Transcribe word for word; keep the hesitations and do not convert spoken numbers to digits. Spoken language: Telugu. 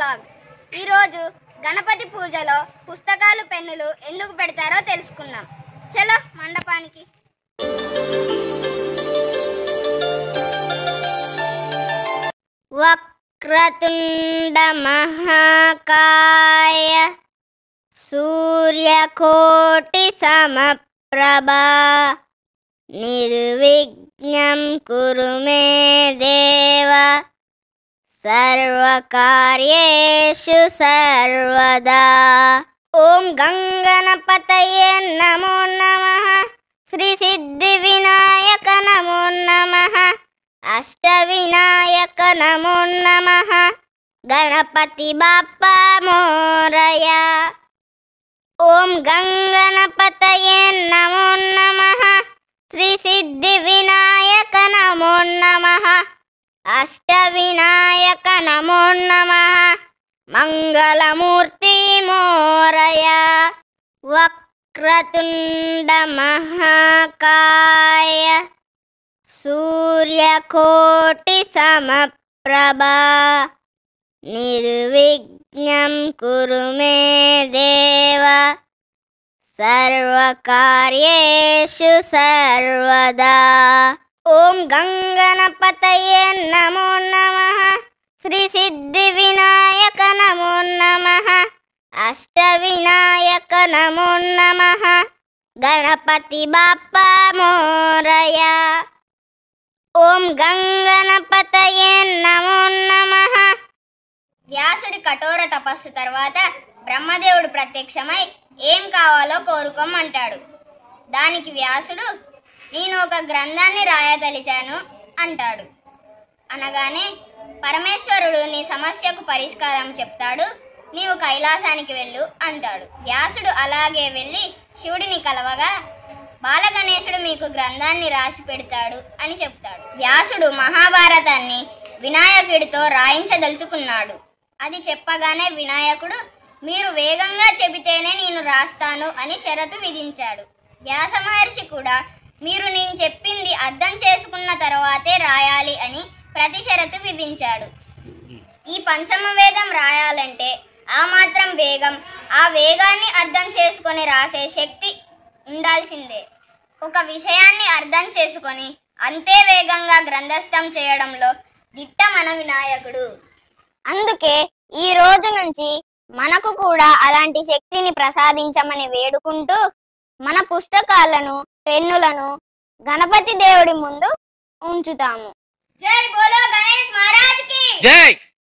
వ్లాగ్. ఈరోజు గణపతి పూజలో పుస్తకాలు పెన్నులు ఎందుకు పెడతారో తెలుసుకుందాం. చలో మండపానికి. వక్రతుండ మహాకాయ సూర్యకోటి సమప్రభా నిర్విఘ్నం కురు మే దేవ సర్వకార్యేషు సర్వదా. ఓం గంగణపతయే నమో నమః. శ్రీ సిద్ధి వినాయక నమో నమః. అష్ట వినాయక నమో నమః. గణపతి బాప్పా మోరయా. ఓం గంగణపతయే నమో నమః. శ్రీ సిద్ధి వినాయక నమో నమః. అష్ట వినాయక నమో నమః. మంగళమూర్తి మోరయా. వక్రతుండ మహాకాయ సూర్యకోటి సమప్రభా నిర్విఘ్నం కురు మే దేవ సర్వకార్యేషు సర్వదా. ఓం గంగణపతయే నమో నమః. శ్రీ సిద్ధి వినాయక నమో నమః. అష్ట వినాయక నమో నమః. గణపతి బాప్పా మోరయా. ఓం గంగణపతయే నమో నమః. వ్యాసుడి కఠోర తపస్సు తర్వాత బ్రహ్మదేవుడు ప్రత్యక్షమై ఏం కావాలో కోరుకోమంటాడు. దానికి వ్యాసుడు నేను ఒక గ్రంథాన్ని రాయదలిచాను అంటాడు. అనగానే పరమేశ్వరుడు నీ సమస్యకు పరిష్కారం చెప్తాడు, నీవు కైలాసానికి వెళ్ళు అంటాడు. వ్యాసుడు అలాగే వెళ్ళి శివుడిని కలవగా బాలగణేశుడు మీకు గ్రంథాన్ని రాసి పెడతాడు అని చెప్తాడు. వ్యాసుడు మహాభారతాన్ని వినాయకుడితో రాయించదలుచుకున్నాడు. అది చెప్పగానే వినాయకుడు మీరు వేగంగా చెబితేనే నేను రాస్తాను అని షరతు విధించాడు. వ్యాస మహర్షి కూడా మీరు నేను చెప్పింది అర్థం చేసుకున్న తర్వాతే రాయాలి అని ప్రతి షరతు విధించాడు. ఈ పంచమ వేదం రాయాలంటే ఆ మాత్రం వేగం, ఆ వేగాన్ని అర్థం చేసుకొని రాసే శక్తి ఉండాల్సిందే. ఒక విషయాన్ని అర్థం చేసుకొని అంతే వేగంగా గ్రంథస్థం చేయడంలో దిట్ట మన వినాయకుడు. అందుకే ఈ రోజు నుంచి మనకు కూడా అలాంటి శక్తిని ప్రసాదించమని వేడుకుంటూ మన పుస్తకాలను పెన్నులను గణపతి దేవుడి ముందు ఉంచుతాము. జై బోలో గణేష్ మహారాజ్ కి జై.